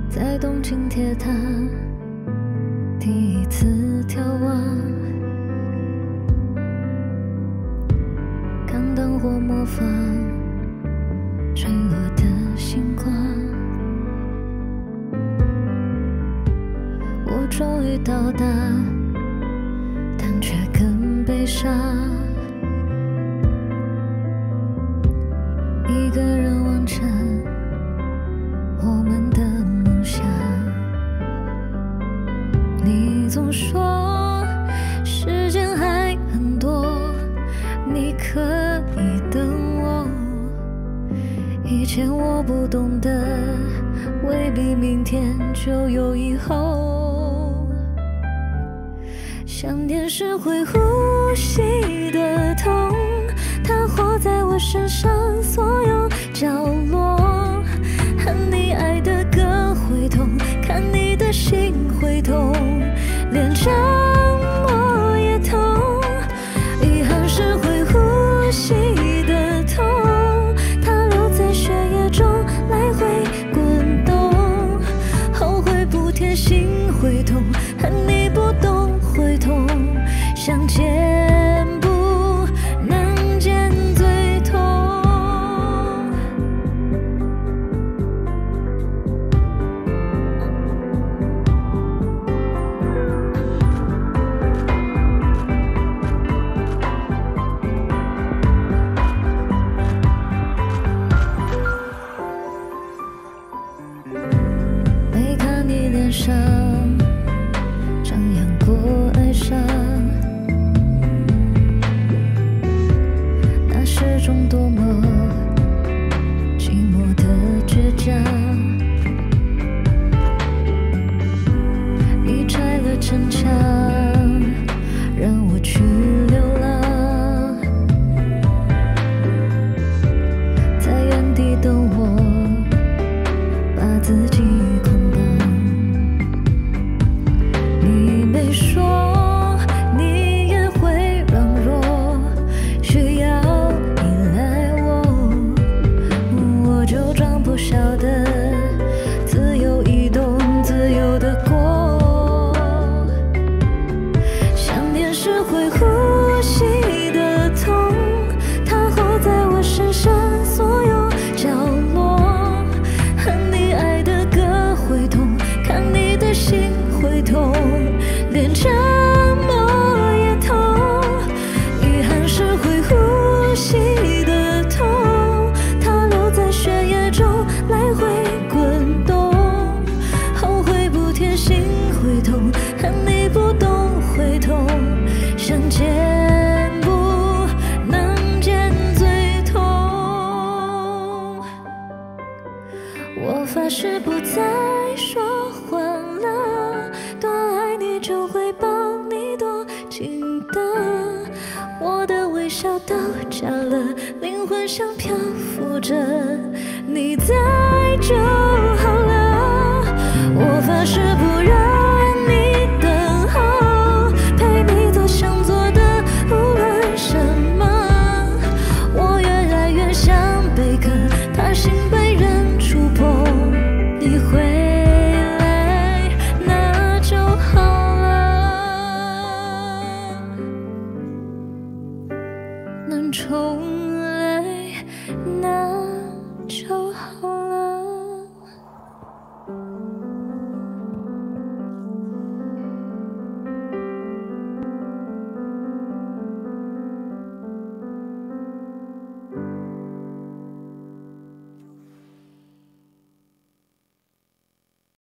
在东京铁塔第一次眺望，看灯火模仿坠落的星光。我终于到达，但却更悲伤。一个人完成我们的梦想。你总说时间还很多，你可以等我。以前我不懂得，未必明天就有以后。想念是会呼吸的痛，它活在我身上所有角落。和你爱的歌会痛，看你的心会痛，连沉默也痛。遗憾是会呼吸的痛，它留在血液中来回滚动。后悔不贴心会痛，和你不懂会痛，想见不能见最痛。没看你脸上张扬过哀伤，那是种多么寂寞的倔强。你拆了城墙，让我去流浪，在原地等我，把自己捆绑。你没说你也会软弱，需要依赖我，我就装不晓得自由移动，自由的过。想念是会呼吸的痛，它活在我身上所有角落。和你爱的歌会痛，看你的心会痛，连沉默也痛。遗憾是会呼吸的痛，它留在血液中来回滚动。后悔不贴心会痛，和你不懂会痛，想见不能见最痛。我发誓不再说谎了，多爱你就会抱你多紧的。我的微笑都假了，灵魂像漂浮着，你在就好了。我发誓不让你等候，陪你做想做的无论什么。我越来越像贝壳，他心被人触碰，你回来那就好了。能重来那